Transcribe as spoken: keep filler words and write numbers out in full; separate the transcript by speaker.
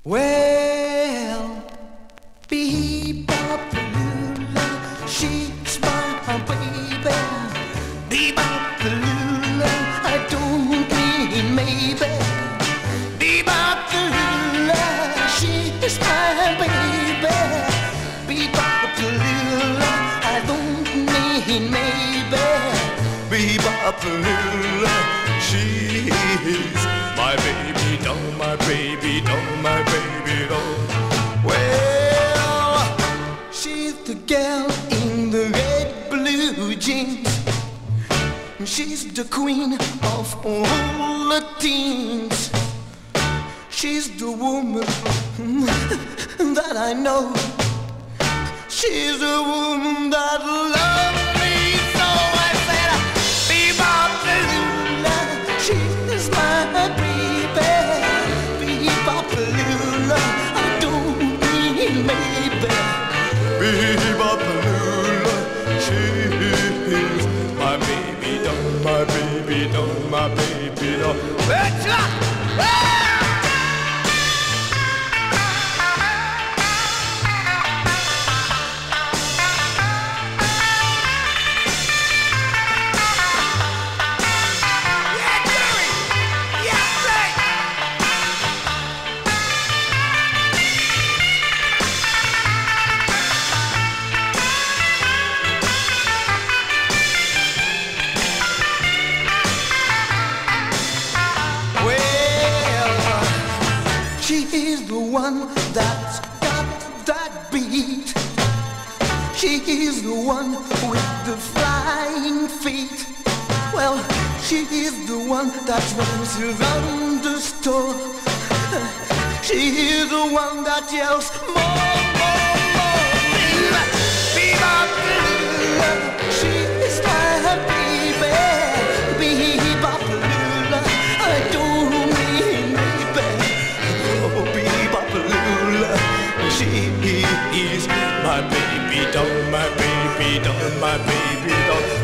Speaker 1: Well, bebop Lula, she's my baby. Bebop Lula, I don't mean maybe. Bebop Lula, she's my baby. Bebop Lula, I don't mean maybe. Bebop Lula, she's my baby doll, my baby doll, my baby doll. Well, she's the girl in the red blue jeans. She's the queen of all the teens. She's the woman that I know. She's the woman that loves me so. I said, Bebop Lula, she's my baby. Bebop Lula, I don't mean maybe. Bebop Lula, she's my baby doll, my baby doll, my baby doll. Let's go! She's the one that's got that beat. She's the one with the flying feet. Well, she's the one that runs around the store. She's the one that yells more, more, more. Bebop Lula, she's my baby. Bebop Lula, I don't mean maybe. Oh, Bebop Lula, she is my baby doll, my baby doll, my baby doll.